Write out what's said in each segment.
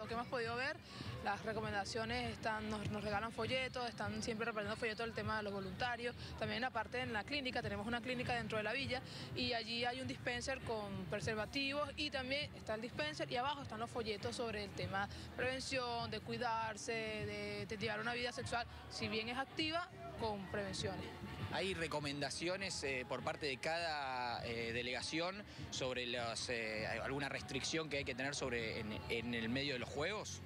lo que hemos podido ver, las recomendaciones nos regalan folletos, están siempre repartiendo folletos del tema de los voluntarios. También aparte en la clínica, tenemos una clínica dentro de la villa y allí hay un dispenser con preservativos y también está el dispenser y abajo están los folletos sobre el tema prevención, de cuidarse, de llevar una vida sexual, si bien es activa, con prevenciones. ¿Hay recomendaciones por parte de cada delegación sobre alguna restricción que hay que tener en el medio de los juegos?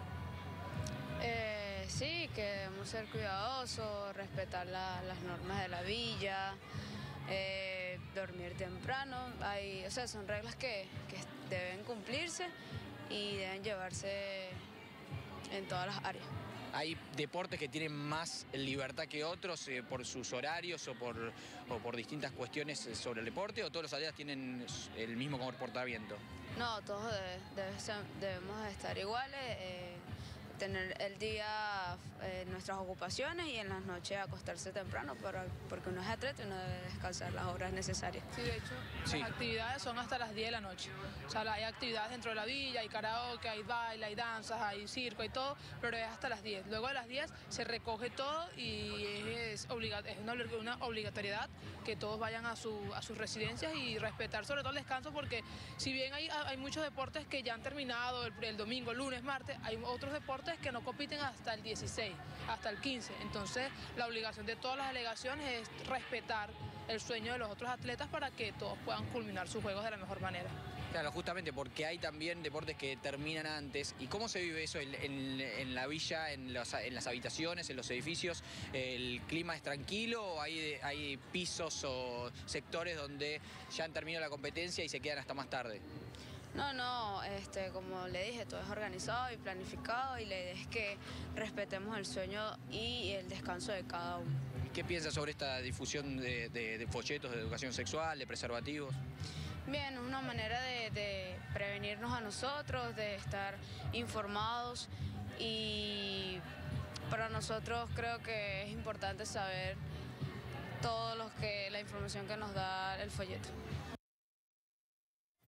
Sí, que debemos ser cuidadosos, respetar las normas de la villa, dormir temprano. Son reglas que deben cumplirse y deben llevarse en todas las áreas. ¿Hay deportes que tienen más libertad que otros por sus horarios o por distintas cuestiones sobre el deporte, o todos los atletas tienen el mismo comportamiento? No, todos debemos estar iguales, tener el día nuestras ocupaciones y en las noches acostarse temprano porque uno es atleta y uno debe descansar las horas necesarias. Sí, de hecho, las actividades son hasta las 10 de la noche. O sea, hay actividades dentro de la villa, hay karaoke, hay baile, hay danzas, hay circo y todo, pero es hasta las 10. Luego de las 10 se recoge todo y es una obligatoriedad que todos vayan a sus residencias y respetar sobre todo el descanso, porque si bien hay muchos deportes que ya han terminado el domingo, lunes, martes, hay otros deportes que no compiten hasta el 16, hasta el 15. Entonces, la obligación de todas las delegaciones es respetar el sueño de los otros atletas para que todos puedan culminar sus juegos de la mejor manera. Claro, justamente porque hay también deportes que terminan antes. ¿Y cómo se vive eso en la villa, en las habitaciones, en los edificios? ¿El clima es tranquilo o hay pisos o sectores donde ya han terminado la competencia y se quedan hasta más tarde? No, como le dije, todo es organizado y planificado y la idea es que respetemos el sueño y el descanso de cada uno. ¿Qué piensas sobre esta difusión de folletos de educación sexual, de preservativos? Bien, es una manera de prevenirnos a nosotros, de estar informados, y para nosotros creo que es importante saber la información que nos da el folleto.